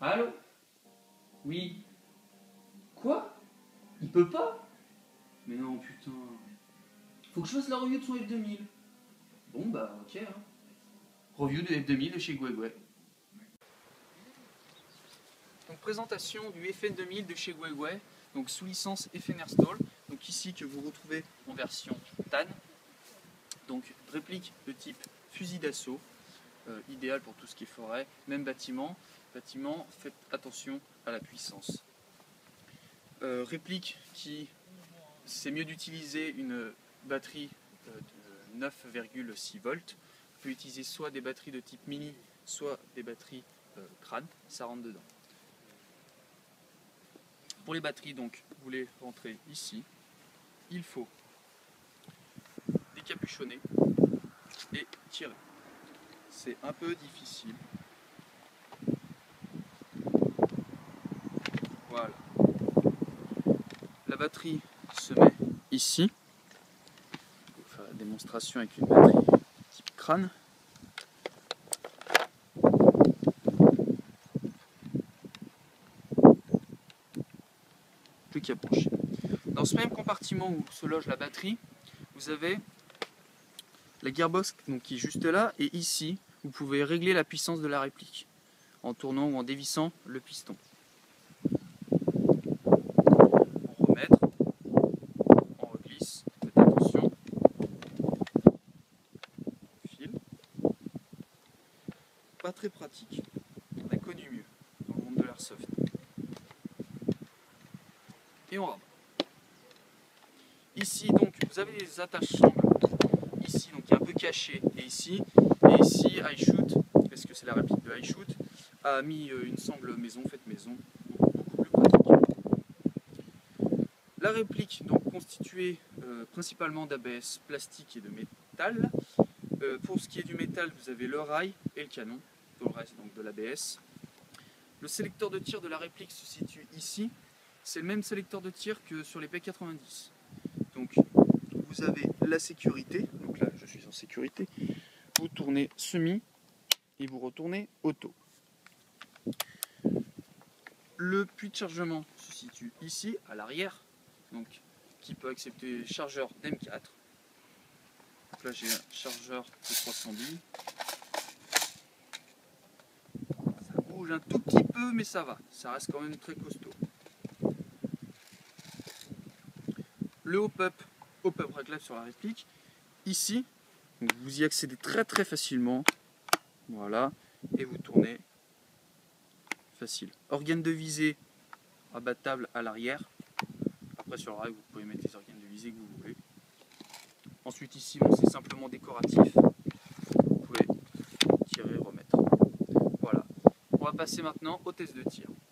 Allô? Oui. Quoi? Il peut pas? Mais non, putain. Faut que je fasse la review de son F2000. Bon bah ok hein. Review de F2000 de chez Guegui. Donc présentation du FN2000 de chez Guegui, donc sous licence FNRstall. Donc ici que vous retrouvez en version TAN. Donc réplique de type fusil d'assaut, idéal pour tout ce qui est forêt, même bâtiment. Bâtiment, faites attention à la puissance. Réplique qui, c'est mieux d'utiliser une batterie de 9,6 volts. Vous pouvez utiliser soit des batteries de type mini, soit des batteries crâne, ça rentre dedans. Pour les batteries, donc, vous les rentrez ici. Il faut décapuchonner et tirer. C'est un peu difficile. Voilà. La batterie se met ici. Je vais faire la démonstration avec une batterie type crâne. Plus qu'à pencher. Dans ce même compartiment où se loge la batterie, vous avez la gearbox donc, qui est juste là, et ici vous pouvez régler la puissance de la réplique en tournant ou en dévissant le piston. En remettre, on reglisse, faites attention, fil. Pas très pratique, on a connu mieux dans le monde de l'airsoft. Et on rabat. Ici donc vous avez des attaches sangles, ici donc qui est un peu caché, et ici iShoot, parce que c'est la réplique de iShoot, a mis une sangle maison, faite maison, beaucoup plus pratique. La réplique donc constituée principalement d'ABS plastique et de métal. Pour ce qui est du métal, vous avez le rail et le canon, tout le reste donc de l'ABS. Le sélecteur de tir de la réplique se situe ici. C'est le même sélecteur de tir que sur les P90. Donc vous avez la sécurité, donc là je suis en sécurité, vous tournez semi et vous retournez auto. Le puits de chargement se situe ici à l'arrière, donc qui peut accepter les chargeurs d'M4. Donc là j'ai un chargeur de 300 billes. Ça bouge un tout petit peu mais ça va, ça reste quand même très costaud. Le hop-up réglable sur la réplique. Ici, donc vous y accédez très facilement. Voilà, et vous tournez facile. Organe de visée abattable à l'arrière. Après sur le rail, vous pouvez mettre les organes de visée que vous voulez. Ensuite ici, bon, c'est simplement décoratif. Vous pouvez tirer et remettre. Voilà. On va passer maintenant au test de tir.